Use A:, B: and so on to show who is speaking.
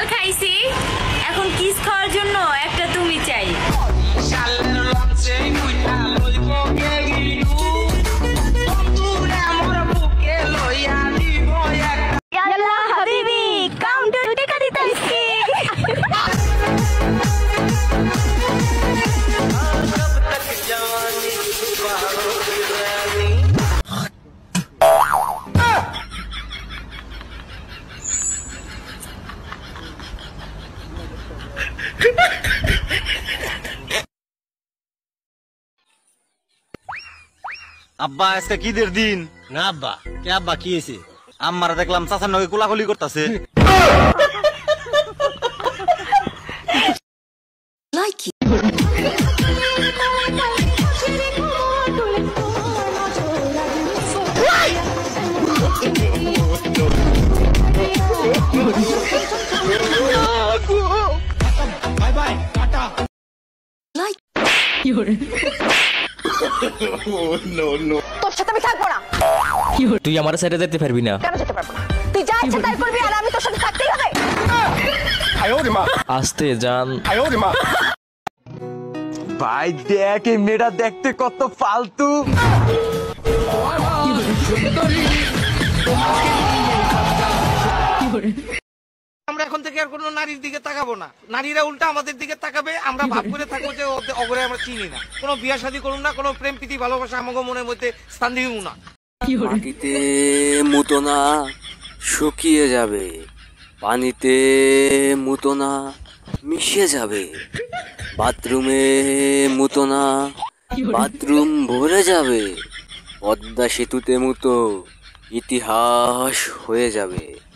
A: মাল খাইছি, এখন কিস খাওয়ার জন্য একটা তুমি চাই।
B: আব্বা আজকে ঈদের দিন
C: না আব্বা, কে আব্বা কি হয়েছে?
B: আম্মারা দেখলাম চাচার নগে কোলাকুলি করতেছে।
D: তোর সাথে আমি থাকবো না।
E: তুই আমার সাইডে যেতে পারবি না।
D: কেন যেতে পারবো না? তুই যা ইচ্ছা তাই করবি আর আমি তোর সাথে থাকতেই হবে।
E: আস্তে যান।
B: ভাই দেখ এই মেয়েটা দেখতে কত ফালতু।
F: আমরা এখন থেকে আর কোনো নারীর দিকে তাকাবো না, নারীরা উল্টা আমাদের দিকে তাকাবে। আমরা ভাব করে থাকবো যে অগরে আমরা চিনি না। কোনো বিয়া শাদী করুন না, কোনো প্রেম প্রীতি ভালোবাসা আমাকে মনের মধ্যে স্থান দিব না।
G: মাটিতে মুতো না, শুকিয়ে যাবে। পানিতে মুতো না, মিশে যাবে। বাথরুমে মুতো না, বাথরুম ভরে যাবে। পদ্মা সেতুতে মুতো, ইতিহাস হয়ে যাবে।